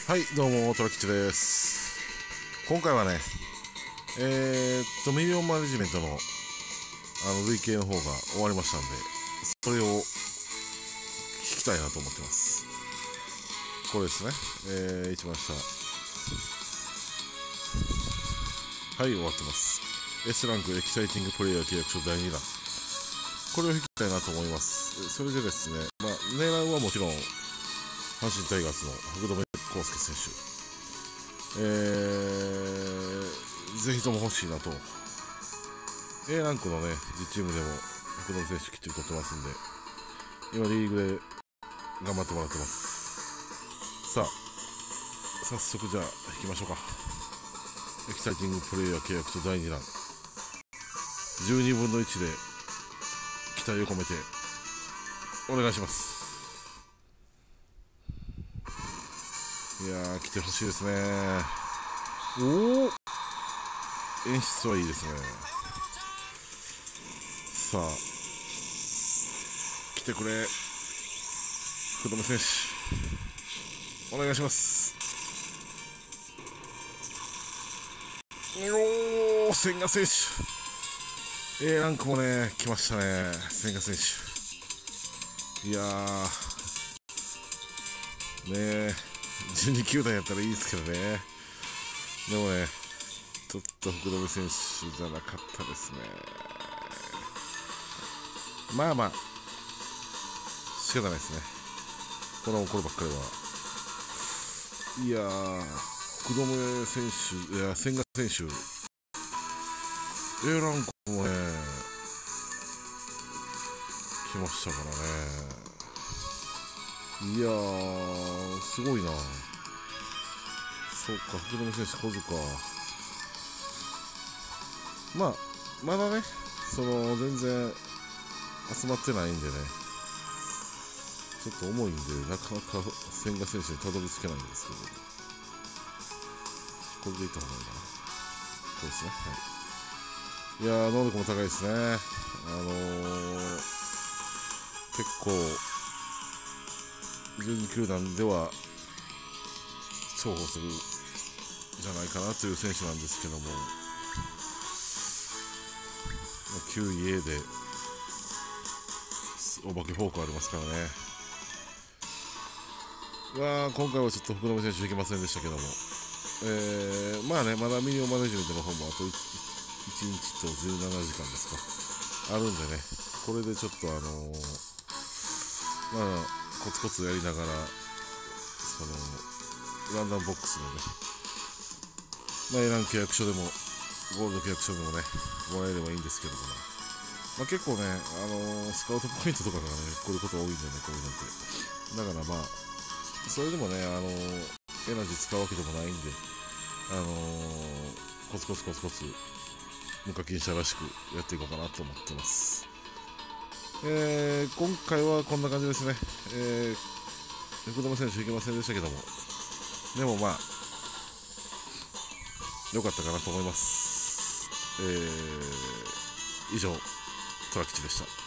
はい、どうも、トラキチです。今回はね、ミリオンマネジメントの累計の方が終わりましたんで、それを聞きたいなと思ってます。これですね、一番下。はい、終わってます。S ランクエキサイティングプレイヤー契約書第2弾。これを引きたいなと思います。それでですね、狙うはもちろん、阪神タイガースの福留孝介選手。ぜひとも欲しいなと。A ランクのね、実チームでも福留選手きっちり取ってますんで、今リーグで頑張ってもらってます。さあ、早速じゃあ引きましょうか。エキサイティングプレイヤー契約書第2弾。12分の1で期待を込めてお願いします。いやー、来てほしいですね。おお、演出はいいですね。さあ、来てくれ、福留選手、お願いします。おお、千賀選手、A ランクもね、来ましたね、千賀選手。いやー、ねえ、12球団やったらいいですけどね。でもね、ちょっと福留選手じゃなかったですね。まあまあ、仕方ないですね。こればっかりは。いやー、福留選手、いや、千賀選手、A ランクもね、来ましたからね。いやー、すごいな。そうか、福留選手、小塚。まだね、全然集まってないんでね、ちょっと重いんで、なかなか千賀選手にたどり着けないんですけど、これでいった方がいいかな。そうですね。はい。いやー、能力も高いですね。結構、12球団では重宝するんじゃないかなという選手なんですけども、9位 A でお化けフォークありますからね。今回はちょっと福留選手いけませんでしたけども、まだミリオンマネジメントの方もあと1日と17時間ですかあるんでね、これでちょっとコツコツやりながらランダムボックスでね、A ラン契約書でもゴールド契約書でもねもらえればいいんですけども、結構ね、スカウトポイントとかがねこういうこと多いんでね、こういうのって。だからそれでもね、エナジー使うわけでもないんで、コツコツ無課金者らしくやっていこうかなと思ってます。今回はこんな感じですね。福留選手いけませんでしたけども、でも良かったかなと思います。以上、トラ吉でした。